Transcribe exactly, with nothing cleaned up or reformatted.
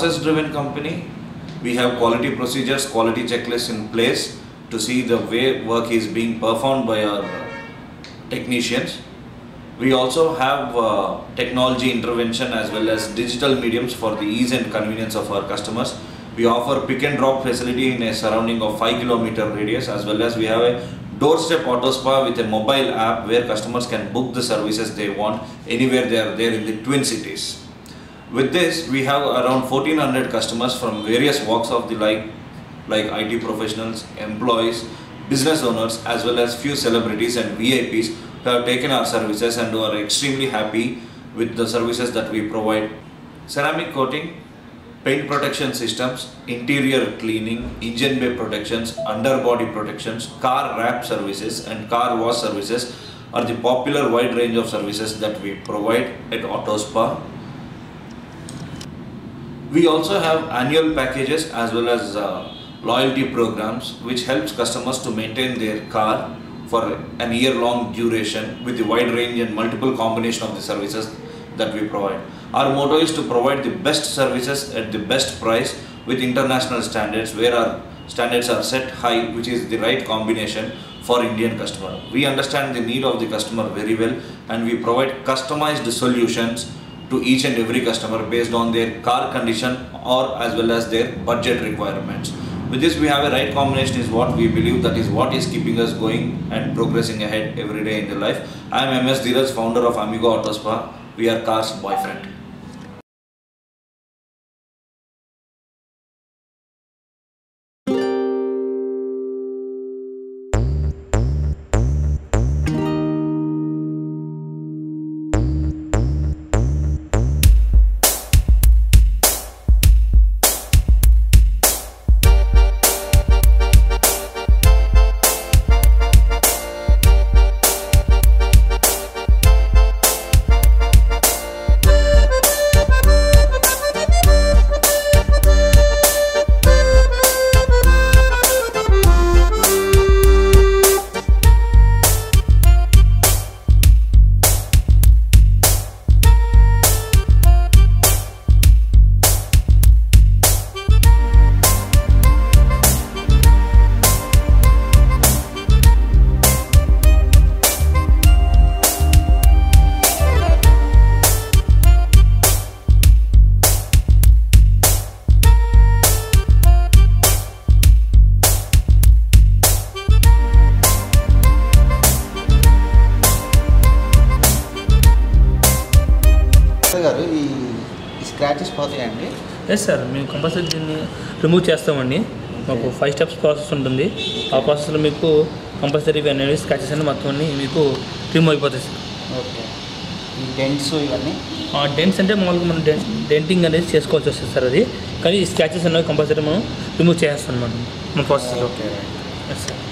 process-driven company. We have quality procedures, quality checklists in place to see the way work is being performed by our technicians. We also have uh, technology intervention as well as digital mediums for the ease and convenience of our customers. We offer pick and drop facility in a surrounding of five kilometer radius, as well as we have a doorstep auto spa with a mobile app where customers can book the services they want anywhere they are there in the Twin Cities. With this, we have around fourteen hundred customers from various walks of the life, like I T professionals, employees, business owners, as well as few celebrities and V I Ps who have taken our services and who are extremely happy with the services that we provide. Ceramic coating, paint protection systems, interior cleaning, engine bay protections, underbody protections, car wrap services and car wash services are the popular wide range of services that we provide at Auto Spa. We also have annual packages as well as uh, loyalty programs which helps customers to maintain their car for an year long duration with the wide range and multiple combination of the services that we provide. Our motto is to provide the best services at the best price with international standards, where our standards are set high, which is the right combination for Indian customer. We understand the need of the customer very well, and we provide customized solutions to each and every customer based on their car condition or as well as their budget requirements. With this, we have a right combination is what we believe, that is what is keeping us going and progressing ahead every day in the life. I am M S Dheeraj, founder of Amigo Auto Spa. We are Cars Boyfriend. Scratches పోతాయండి? Yes sir, మేము compulsory దీన్ని remove చేస్తామండి. మాకు five steps process ఉంటుంది. ఆ ప్రాసెస్లో మీకు compulsory అనేవి స్క్రాచెస్ అన్ని మొత్తం అన్ని మీకు రిమూవ్ అయిపోతాయి సార్. ఓకే. ఈ డెంట్స్ ఇవన్నీ? డెంట్స్ అంటే మామూలుగా మనం డెంట్ డెంటింగ్ అనేది చేసుకోవాల్సి వస్తుంది సార్. అది కానీ ఈ స్క్రాచెస్ అనేవి కంపల్సరీ మనం రిమూవ్ చేస్తాం మనం మన ప్రాసెస్లో. ఓకే. Yes sir.